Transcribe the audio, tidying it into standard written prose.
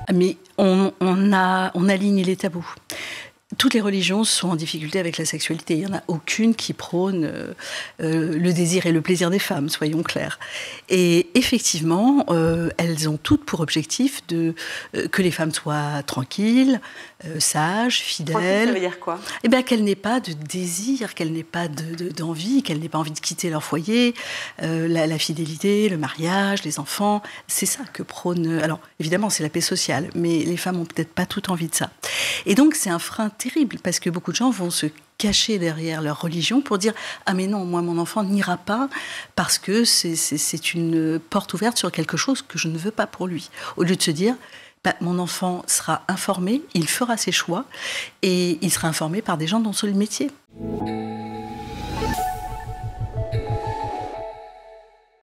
Mais on aligne les tabous. Toutes les religions sont en difficulté avec la sexualité. Il n'y en a aucune qui prône le désir et le plaisir des femmes, soyons clairs. Et effectivement, elles ont toutes pour objectif que les femmes soient tranquilles, sages, fidèles. Tranquille, ça veut dire quoi ? Eh bien, qu'elles n'aient pas de désir, qu'elles n'aient pas d'envie, qu'elles n'aient pas envie de quitter leur foyer, la fidélité, le mariage, les enfants. C'est ça que prône... Alors, évidemment, c'est la paix sociale, mais les femmes n'ont peut-être pas toutes envie de ça. Et donc, c'est un frein terrible, parce que beaucoup de gens vont se cacher derrière leur religion pour dire « Ah mais non, moi, mon enfant n'ira pas parce que c'est une porte ouverte sur quelque chose que je ne veux pas pour lui. » Au lieu de se dire « Mon enfant sera informé, il fera ses choix et il sera informé par des gens dont c'est le métier. »